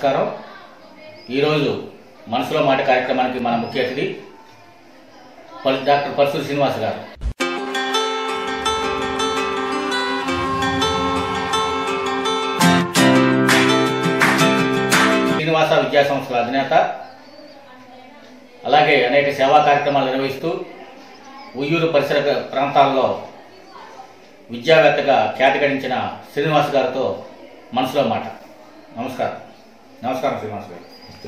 నమస్కారం. ఈరోజు మనసులో మాట కార్యక్రమానికి మన ముఖ్య అతిథి డాక్టర్ పర్సూరి శ్రీనివాస్ గారు. శ్రీనివాస విద్యా సంస్థల అధినేత, అలాగే అనేక సేవా కార్యక్రమాలు నిర్వహిస్తూ ఉయ్యూరు పరిసర ప్రాంతాల్లో విద్యావేత్తగా ఖ్యాతి గడించిన శ్రీనివాస్ గారితో మనసులో మాట. నమస్కారం. నమస్కారం శ్రీనివాస్ గారు.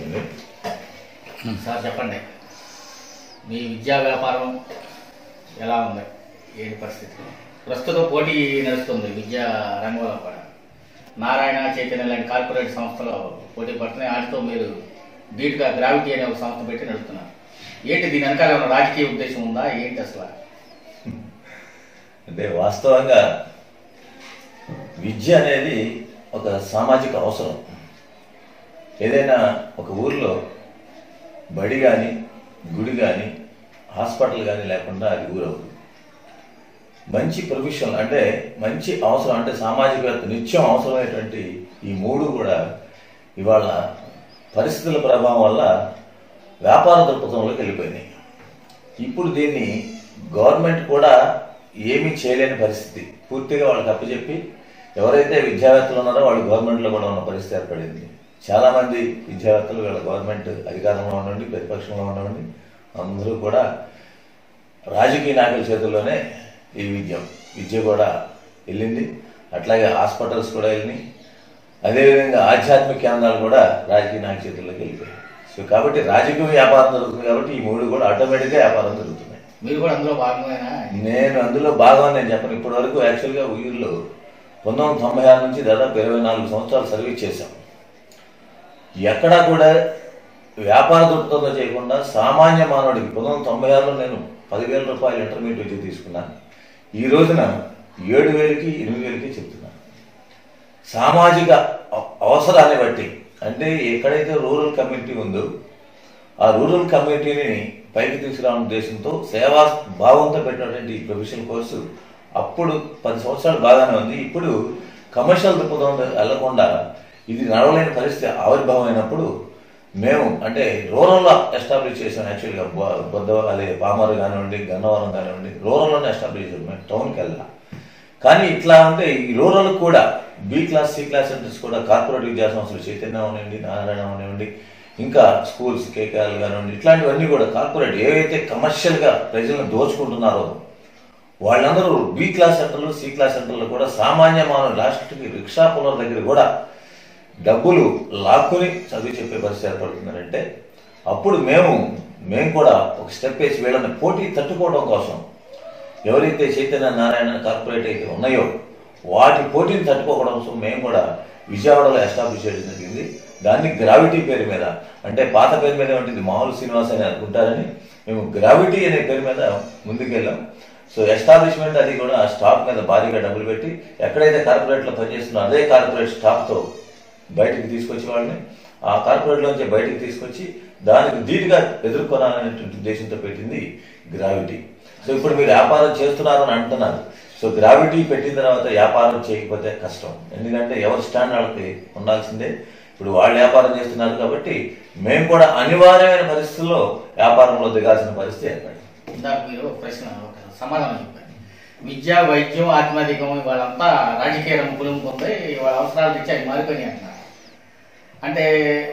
సార్ చెప్పండి, మీ విద్యా వ్యాపారం ఎలా ఉంది, ఏంటి పరిస్థితి? ప్రస్తుతం పోటీ నడుస్తుంది విద్యా రంగంలో కూడా. నారాయణ, చైతన్య లాంటి కార్పొరేట్ సంస్థలు పోటీ పడుతున్నాయి. వాటితో మీరు ధీటుగా గ్రావిటీ అనే ఒక సంస్థ పెట్టి నడుస్తున్నారు. ఏంటి దీని వెనకాల ఏమైనా రాజకీయ ఉద్దేశం ఉందా, ఏంటి అసలు? అంటే వాస్తవంగా విద్య అనేది ఒక సామాజిక అవసరం. ఏదైనా ఒక ఊర్లో బడి కానీ, గుడి కానీ, హాస్పిటల్ కానీ లేకుండా అది ఊరవుతుంది. మంచి ప్రొఫెషనల్ అంటే మంచి అవసరం అంటే సామాజికవేత్త నిత్యం అవసరమైనటువంటి ఈ మూడు కూడా ఇవాళ పరిస్థితుల ప్రభావం వల్ల వ్యాపార దృక్పథంలోకి వెళ్ళిపోయినాయి. ఇప్పుడు దీన్ని గవర్నమెంట్ కూడా ఏమీ చేయలేని పరిస్థితి. పూర్తిగా వాళ్ళకి అప్పచెప్పి ఎవరైతే విద్యావేత్తలు ఉన్నారో వాళ్ళు గవర్నమెంట్లో కూడా ఉన్న పరిస్థితి ఏర్పడింది. చాలామంది విద్యావేత్తలు వీళ్ళ గవర్నమెంట్ అధికారంలో ఉండండి, ప్రతిపక్షంలో ఉండండి, అందరూ కూడా రాజకీయ నాయకుల చేతుల్లోనే ఈ విద్య కూడా వెళ్ళింది. అట్లాగే హాస్పిటల్స్ కూడా వెళ్ళినాయి. అదేవిధంగా ఆధ్యాత్మిక కేంద్రాలు కూడా రాజకీయ నాయకుల చేతుల్లోకి వెళ్ళిపోయాయి. సో కాబట్టి రాజకీయ వ్యాపారం జరుగుతుంది కాబట్టి ఈ మూడు కూడా ఆటోమేటిక్గా వ్యాపారం జరుగుతున్నాయి. మీరు కూడా అందులో భాగమేనా? నేను అందులో భాగం నేను చెప్పను. ఇప్పటి వరకు యాక్చువల్గా ఉయ్యూరులో 1996 నుంచి దాదాపు 24 సంవత్సరాలు సర్వీస్ చేశాం. ఎక్కడా కూడా వ్యాపార దృక్పథంతో చేయకుండా సామాన్య మానవుడికి 1996లో నేను 10,000 రూపాయలు ఇంటర్మీడియట్ విద్య తీసుకున్నాను. ఈ రోజున 7,000కి 8,000కి చెప్తున్నాను. సామాజిక అవసరాన్ని బట్టి అంటే ఎక్కడైతే రూరల్ కమ్యూనిటీ ఉందో ఆ రూరల్ కమ్యూనిటీని పైకి తీసుకురావడం ఉద్దేశంతో సేవా భావంతో పెట్టినటువంటి ప్రొఫెషనల్ కోర్సు అప్పుడు 10 సంవత్సరాలు బాగానే ఉంది. ఇప్పుడు కమర్షియల్ దృక్పథం వెళ్లకుండా ఇది నడవలేని పరిస్థితి ఆవిర్భావం అయినప్పుడు మేము అంటే రూరల్లో ఎస్టాబ్లిష్ చేసాం. యాక్చువల్గా అదే పామరు కానివ్వండి, గన్నవరం కానివ్వండి, రూరల్లోనే ఎస్టాబ్లిష్ చేసాం. మేము టౌన్కి వెళ్ళాం. కానీ ఇట్లా ఉంటే ఈ రూరల్ కూడా B class, C class centers కూడా కార్పొరేట్ విద్యా సంస్థలు చైతన్య అవనివ్వండి, నారాయణ అవనివ్వండి, ఇంకా స్కూల్స్, కేకేఆర్లు కానివ్వండి, ఇట్లాంటివన్నీ కూడా కార్పొరేట్ ఏవైతే కమర్షియల్గా ప్రజలను దోచుకుంటున్నారో వాళ్ళందరూ బి క్లాస్ సెంటర్లు, సి క్లాస్ సెంటర్లు కూడా సామాన్య మానవులు లాస్ట్కి రిక్షా పుల్లల దగ్గర కూడా డబ్బులు లాక్కుని చదివి చెప్పే పరిస్థితి ఏర్పడుతున్నారంటే అప్పుడు మేము కూడా ఒక స్టెప్ వేసి వీళ్ళని పోటీ తట్టుకోవడం కోసం ఎవరైతే చైతన్య, నారాయణ కార్పొరేట్ అయితే ఉన్నాయో వాటి పోటీని తట్టుకోవడం కోసం మేము కూడా విజయవాడలో ఎస్టాబ్లిష్ చేయడం జరిగింది. దాన్ని గ్రావిటీ పేరు మీద, అంటే పాత పేరు మీద ఉంటుంది మామూలు శ్రీనివాస్ అని అనుకుంటారని మేము గ్రావిటీ అనే పేరు మీద ముందుకెళ్ళాం. సో ఎస్టాబ్లిష్మెంట్ అది కూడా ఆ స్టాక్ మీద భారీగా డబ్బులు పెట్టి ఎక్కడైతే కార్పొరేట్లో పనిచేస్తున్నా అదే కార్పొరేట్ స్టాక్తో బయటకు తీసుకొచ్చి వాళ్ళని ఆ కార్పొరేట్లోంచి బయటకు తీసుకొచ్చి దానికి ధీటుగా ఎదుర్కొనాలనేటువంటి ఉద్దేశంతో పెట్టింది గ్రావిటీ. సో ఇప్పుడు మీరు వ్యాపారం చేస్తున్నారు అని అంటున్నారు. సో గ్రావిటీ పెట్టిన తర్వాత వ్యాపారం చేయకపోతే కష్టం. ఎందుకంటే ఎవరి స్టాండ్ వాళ్ళకి ఉండాల్సిందే. ఇప్పుడు వాళ్ళు వ్యాపారం చేస్తున్నారు కాబట్టి మేము కూడా అనివార్యమైన పరిస్థితుల్లో వ్యాపారంలో దిగాల్సిన పరిస్థితి ఏర్పడింది. ఇందాక మీరు ప్రశ్న సమాధానం చెప్పారు. విద్య, వైద్యం, ఆత్మాధికం వాళ్ళంతా రాజకీయ రంగులు పొంది వాళ్ళ అవసరాలు తెచ్చి అది మారిపోయినాయి అంటున్నారు. అంటే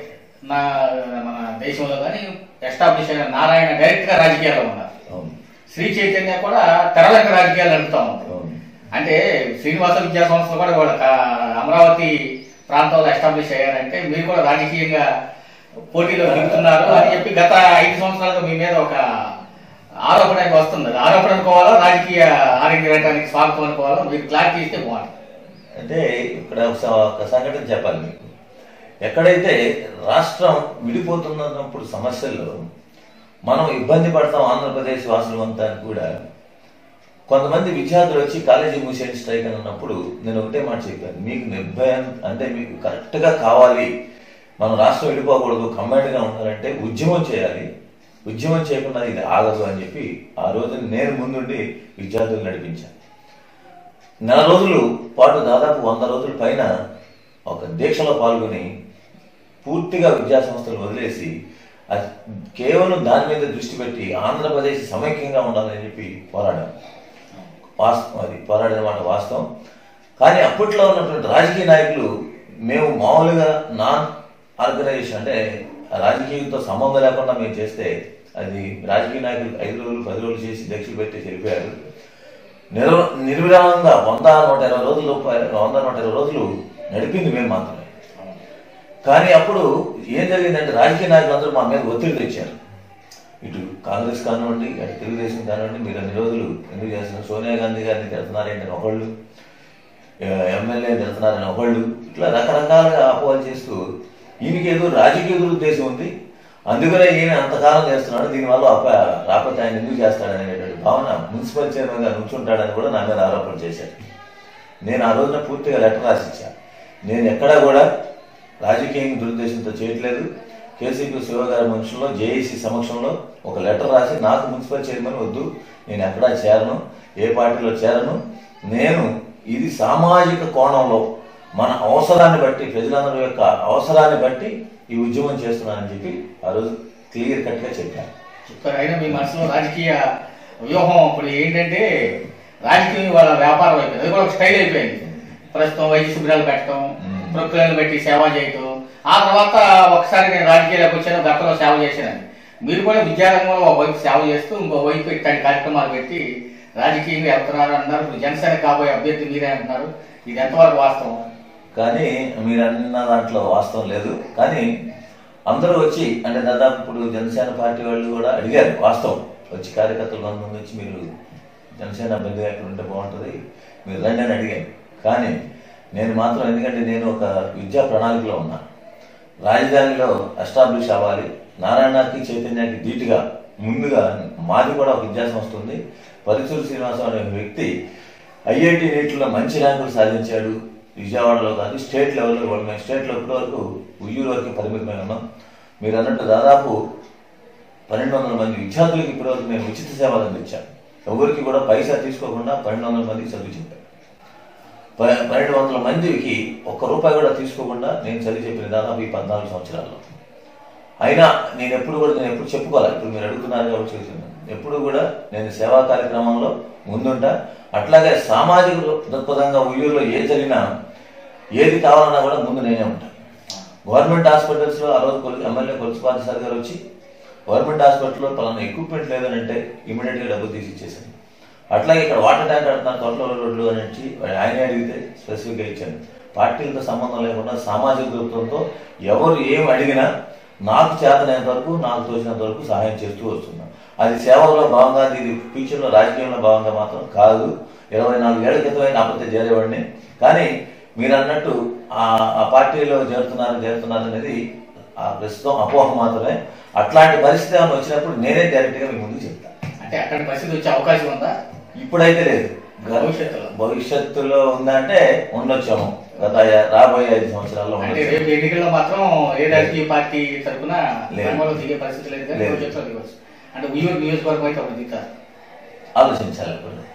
మన దేశంలో కానీ ఎస్టాబ్లిష్ అయిన నారాయణ డైరెక్ట్గా రాజకీయాల్లో ఉన్నారు. శ్రీ చైతన్య కూడా తెరలంక రాజకీయాలు నడుపుతా ఉంటారు. అంటే శ్రీనివాస విద్యా సంస్థలు కూడా వాళ్ళ అమరావతి ప్రాంతంలో ఎస్టాబ్లిష్ అయ్యారంటే మీరు కూడా రాజకీయంగా పోటీలో దిగుతున్నారు అని చెప్పి గత 5 సంవత్సరాలుగా మీ మీద ఒక ఆరోపణ వస్తుంది. ఆరోపణ అనుకోవాలో రాజకీయ ఆరోగ్యానికి స్వాగతం అనుకోవాలో మీరు క్లారిటీ ఇస్తే బాగుంటుంది. అంటే ఇక్కడ ఒక సంఘటన చెప్పాలి మీకు. ఎక్కడైతే రాష్ట్రం విడిపోతున్నప్పుడు సమస్యల్లో మనం ఇబ్బంది పడతాం ఆంధ్రప్రదేశ్ వాసులు అంతా కూడా కొంతమంది విద్యార్థులు వచ్చి కాలేజీ మూసేయండి స్ట్రైక్ అని అన్నప్పుడు నేను ఒకటే మాట చెప్పాను, మీకు నిర్భయం అంటే మీకు కరెక్ట్గా కావాలి, మనం రాష్ట్రం విడిపోకూడదు, కంబైన్డ్గా ఉండాలంటే ఉద్యమం చేయాలి, ఉద్యమం చేయకుండా ఇది ఆగదు అని చెప్పి ఆ రోజు నేను ముందుండి విద్యార్థులు నడిపించాను. నెల రోజులు పాటు దాదాపు 100 రోజుల పైన ఒక దీక్షలో పాల్గొని పూర్తిగా విద్యా సంస్థలు వదిలేసి అది కేవలం దాని మీద దృష్టి పెట్టి ఆంధ్రప్రదేశ్ సమైక్యంగా ఉండాలని చెప్పి పోరాడాం. వాస్తవం, అది పోరాడిన మాట వాస్తవం. కానీ అప్పట్లో ఉన్నటువంటి రాజకీయ నాయకులు మేము మామూలుగా నాన్ ఆర్గనైజేషన్ అంటే రాజకీయంతో సంబంధం లేకుండా మేము చేస్తే అది రాజకీయ నాయకులు 5 రోజులు 10 రోజులు చేసి దీక్షలు పెట్టి తెలిపారు. నిర్విరామంగా 100-120 రోజులు నడిపింది మేము మాత్రమే. కానీ అప్పుడు ఏం జరిగిందంటే రాజకీయ నాయకులు అందరూ మా మీద ఒత్తిడి తెచ్చారు. ఇటు కాంగ్రెస్ కానివ్వండి, అటు తెలుగుదేశం కానివ్వండి, మీరు అన్ని రోజులు ఎందుకు చేస్తున్నారు, సోనియా గాంధీ గారిని తిడుతున్నారేంటని ఒకళ్ళు, ఎమ్మెల్యే తిడుతున్నారని ఒకళ్ళు, ఇట్లా రకరకాలుగా అపోహలు చేస్తూ ఈయనకి ఏదో రాజకీయ దురుద్దేశం ఉంది, అందుకనే ఈయన అంతకాలం చేస్తున్నాడు, దీనివల్ల రాకపోతే ఆయన ఎందుకు చేస్తాడనేటువంటి భావన మున్సిపల్ చైర్మన్గా నుంచుంటాడని కూడా నా మీద ఆరోపణ చేశారు. నేను ఆ రోజున పూర్తిగా లెటర్ రాసిచ్చాను. నేను ఎక్కడా కూడా రాజకీయ దురుద్దేశంతో చేయట్లేదు. కేసీపీ శివ గారి మనుషుల్లో జేఏసీ సమక్షంలో ఒక లెటర్ రాసి నాకు మున్సిపల్ చైర్మన్ వద్దు, నేను ఎక్కడా చేరను, ఏ పార్టీలో చేరను, నేను ఇది సామాజిక కోణంలో మన అవసరాన్ని బట్టి, ప్రజలందరి యొక్క అవసరాన్ని బట్టి ఈ ఉద్యమం చేస్తున్నానని చెప్పి ఆ రోజు క్లియర్ కట్ గా చెప్పాను. అయినా మీ మనసులో రాజకీయ వ్యూహం ఇప్పుడు ఏంటంటే రాజకీయం వాళ్ళ వ్యాపారం అయిపోయింది, అది కూడా ఒక స్టైల్ అయిపోయింది. ప్రస్తుతం వైద్య శిబిరాలు పెట్టడం, ప్రకృతులను పెట్టి సేవ చేయటం, ఆ తర్వాత ఒకసారి నేను రాజకీయాలకు వచ్చాను, గతంలో సేవ చేశానని. మీరు కూడా విద్యారంగంలో ఒక వైపు సేవ చేస్తూ ఇంకో వైపు ఇట్లాంటి కార్యక్రమాలు పెట్టి రాజకీయంగా వెళ్తున్నారు అన్నారు. ఇప్పుడు జనసేన కాబోయే అభ్యర్థి మీరే అంటున్నారు, ఇది ఎంతవరకు వాస్తవం? కానీ మీరు అన్న దాంట్లో వాస్తవం లేదు. కానీ అందరూ వచ్చి అంటే దాదాపు ఇప్పుడు జనసేన పార్టీ వాళ్ళు కూడా అడిగారు, వాస్తవం వచ్చి కార్యకర్తలు కొంతమంది వచ్చి మీరు జనసేన అభ్యర్థిగా ఎక్కడ ఉంటే బాగుంటుంది, మీరు రండి అని అడిగాను. కానీ నేను మాత్రం, ఎందుకంటే నేను ఒక విద్యా ప్రణాళికలో ఉన్నాను, రాజధానిలో ఎస్టాబ్లిష్ అవ్వాలి, నారాయణకి చైతన్యానికి ధీటుగా ముందుగా మాది కూడా ఒక విద్యా సంస్థ ఉంది. పరుచూరు శ్రీనివాసరావు అనే వ్యక్తి ఐఐటి నీట్లో మంచి ర్యాంకులు సాధించాడు, విజయవాడలో కాదు స్టేట్ లెవెల్లో. మేము స్టేట్లో ఇప్పటి వరకు ఉయ్యూరు వరకు పరిమితమై ఉన్నాం. మీరు అన్నట్టు దాదాపు 1200 మంది విద్యార్థులకు ఇప్పటివరకు నేను ఉచిత సేవలు అందించాను. ఎవరికి కూడా పైసా తీసుకోకుండా 1200 మందికి చదివి చెప్పాను. 1200 మందికి ₹1 కూడా తీసుకోకుండా నేను చదివి చెప్పిన దాదాపు ఈ 14 సంవత్సరాల్లో. అయినా నేను ఎప్పుడు చెప్పుకోవాలి, ఇప్పుడు మీరు అడుగుతున్నారు కాబట్టి చెప్తున్నాను, ఎప్పుడు కూడా నేను సేవా కార్యక్రమంలో ముందుంటా. అట్లాగే సామాజిక దృక్పథంగా ఉయ్యూరులో ఏ జరిగినా ఏది కావాలన్నా కూడా ముందు నేనే ఉంటాను. గవర్నమెంట్ హాస్పిటల్స్లో ఆ రోజు ఎమ్మెల్యే కొలుసుపాటి సార్ గారు వచ్చి గవర్నమెంట్ హాస్పిటల్లో పలానా ఎక్విప్మెంట్ లేదని అంటే ఇమీడియట్గా డబ్బులు తీసి ఇచ్చేసాను. అట్లాగే ఇక్కడ వాటర్ ట్యాంక్ కడుతున్నారు తోటలో రోడ్లు అని వచ్చి ఆయనే అడిగితే స్పెసిఫిక్గా ఇచ్చాను. పార్టీలతో సంబంధం లేకుండా సామాజిక దృక్పథంతో ఎవరు ఏం అడిగినా నాకు చేతనైనంత వరకు, నాకు తోచినంత వరకు సహాయం చేస్తూ వస్తున్నాను. అది సేవలో భాగంగా, ఇది ఫ్యూచర్లో రాజకీయంలో భాగంగా మాత్రం కాదు. 24 ఏళ్ల క్రితమే నాపతే చేరేవాడిని. కానీ మీరు అన్నట్టు ఆ పార్టీలో చేరుతున్నారు అనేది ఆ ప్రస్తుతం అపోహ మాత్రమే. అట్లాంటి పరిస్థితి ఏమైనా వచ్చినప్పుడు నేనే డైరెక్ట్గా మీ ముందు చెప్తాను. అంటే అట్లాంటి పరిస్థితి వచ్చే అవకాశం ఉందా? ఇప్పుడైతే లేదు, భవిష్యత్తులో ఉందంటే ఉండొచ్చాము. గత రాబోయే 5 సంవత్సరాల్లో ఎన్నికల్లో మాత్రం ఏ రాజకీయ పార్టీ తరఫున దిగే పరిస్థితి లేదు. అంటే ఉయ్యూరు నియోజకవర్గం అయితే అప్పుడు దిగుతారు, ఆలోచించాలి.